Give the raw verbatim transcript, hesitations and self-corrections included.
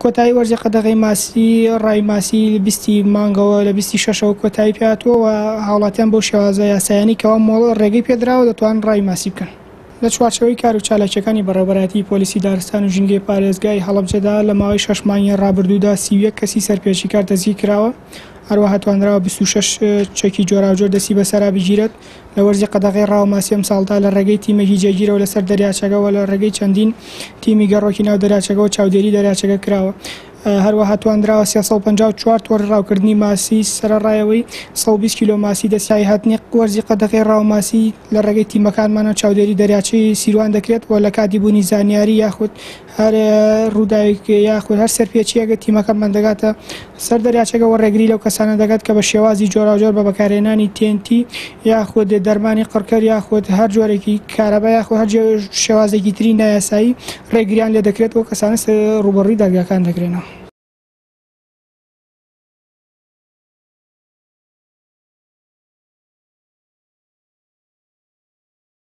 کۆتایی وەرزی قەدەغەی ماسی ڕای ماسی بیستی مانگەوە لە بیستی شەشەوە کۆتایی پێهاتووە و هاوڵاتیان بەو شێوازە یاسایانی کەەوە مۆڵ ڕێگەی پێدراوە دەتوان ڕای ماسی بکەن. لە چوارچەوەی کار و چالاکیەکانی بەڕێوەبەرەتی پۆلیسی دارستان و ژینگەی پارێزگای هەڵەبجەدا لە ماوەی شەش مانگی ڕابردوودا سی و یەک کەسی سەرپێچی کار دەستگیر کراوە. هەروەها توانراوە بیست و شەش چەکی جۆراوجۆر دەستی بەسەرا بگیرێت لە وەرزی قەدەغەی ڕاوماسی ئەم ساڵدا لە ڕێگەی تیمێکی جێگیرەوە لەسەر دەریاچەکەەوە لە ڕێگەی چەندین تیمی گەڕۆکی ناو دەریاچەکەەوە چاودێری دەریاچەکە کراوە. هەروەها توانراوە سێسەد و پەنجا و چوار تۆڕی ڕاوکردنی ماسی سەرڕایەوەی سەد و بیست کیلۆ ماسی دەستیایی هاتنی وەرزی قەدەغەی ڕاوماسی لە ڕێگەی تیمەکانمانە چاودێری دەریاچەی سیروان دەکرێت و لە کاتی بوونی زانیاری یاخود هەر ڕووداوێک یاخود هەر سەرپێچیەکە تیمەکەمان دەگاتە سەر دەریاچەکەەوە ڕێگری لەو کەسانە دەگات کە بە شێوازی جۆراوجۆر بە بەکارهێنانی تێنتی یاخود دەرمانی قڕکەر یاخود هەر جۆرێکی کارەبا یاخود هەر شێوازێکی تری نایاسایی ڕێگریان لێ دەکرێت و کەسانە ڕوبەڕووی دەرگاکان دەکرێنەوە.